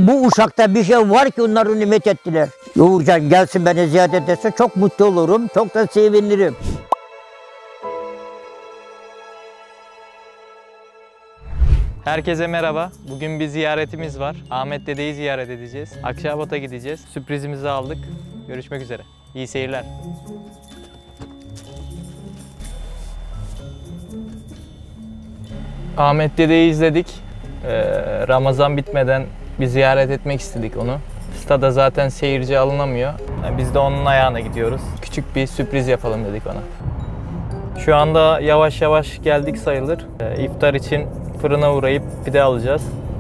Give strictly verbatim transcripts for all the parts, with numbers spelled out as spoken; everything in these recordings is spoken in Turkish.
Bu uşakta bir şey var ki onları nimet ettiler. Uğurcan gelsin beni ziyaret etse çok mutlu olurum, çok da sevinirim. Herkese merhaba. Bugün bir ziyaretimiz var. Ahmet Dede'yi ziyaret edeceğiz. Akçabat'a gideceğiz. Sürprizimizi aldık. Görüşmek üzere. İyi seyirler. Ahmet Dede'yi izledik. Ee, Ramazan bitmeden bir ziyaret etmek istedik onu. Stada zaten seyirci alınamıyor. Yani biz de onun ayağına gidiyoruz. Küçük bir sürpriz yapalım dedik ona. Şu anda yavaş yavaş geldik sayılır. Ee, iftar için fırına uğrayıp pide alacağız.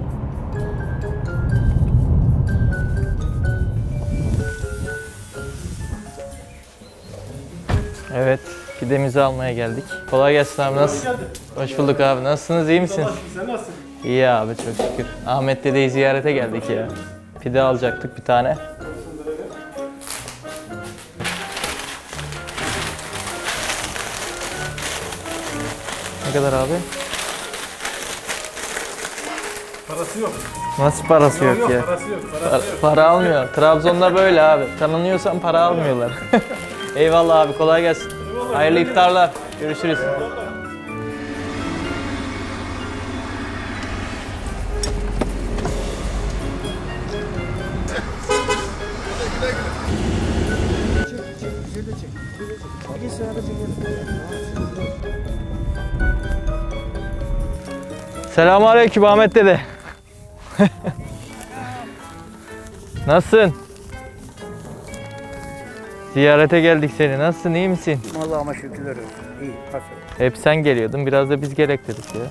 Evet, pidemizi almaya geldik. Kolay gelsin abi, nasıl? Hoş bulduk abi, nasılsınız, iyi misiniz? Sen nasılsın? İyi abi, çok şükür. Ahmet Dede'yi ziyarete geldik ya. Pide alacaktık bir tane. Ne kadar abi? Parası yok. Nasıl parası yok, Yok, ya? parası yok. Parası Para, yok. para almıyor. Trabzon'da böyle abi. Tanınıyorsan para almıyorlar. Eyvallah abi, kolay gelsin. Eyvallah. Hayırlı iftarlar. Görüşürüz. Selamünaleyküm Ahmet Dede. Nasılsın? Ziyarete geldik seni. Nasılsın? İyi misin? Allah'ıma şükürler olsun. İyi, nasıl? Hep sen geliyordun. Biraz da biz gerek dedik ya.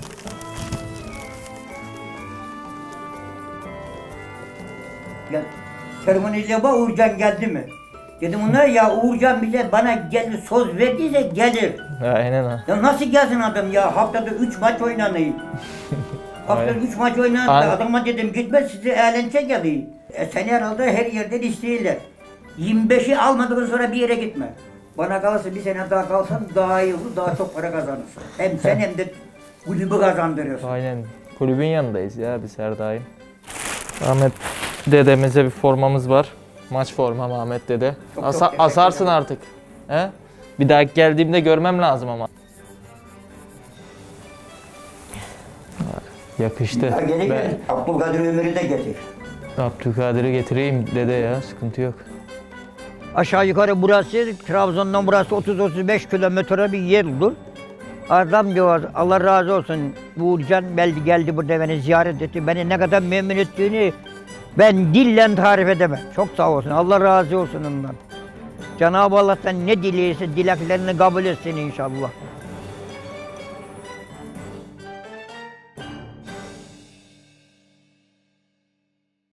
Gel. Terminale bak Uğurcan geldi mi? Dedim onlar ya Uğurcan bize bana geldi söz verdiyse gelir. Aynen ha. Ya nasıl gelsin adam ya haftada üç maç oynanıyor. Haftada üç maç oynanıyor. An- Adama dedim gitmez sizi eğlence geliyor. E seni herhalde her yerden istiyorlar. yirmi beşi almadıktan sonra bir yere gitme. Bana kalırsa bir sene daha kalsan daha iyi olur, daha çok para kazanırsın. Hem sen hem de kulübü kazandırıyorsun. Aynen. Kulübün yanındayız ya biz her daim. Ahmet dedemize bir formamız var. Maç formam Ahmet dede. Çok Asa- çok teşekkür asarsın ederim. artık. He? Bir daha geldiğimde görmem lazım ama. Yakıştı. Ya gerek Ben yok. Abdülkadir Ömür'ü de getir. Abdülkadir'i getireyim dede ya, sıkıntı yok. Aşağı yukarı burası, Trabzon'dan burası otuz otuz beş kilometre bir yer olur. Adam diyor, Allah razı olsun, Uğurcan geldi, geldi burada beni ziyaret etti. Beni ne kadar memnun ettiğini ben dille tarif edemem. Çok sağ olsun, Allah razı olsun ondan. Cenab-ı Allah'tan ne dileyse dileklerini kabul etsin inşallah.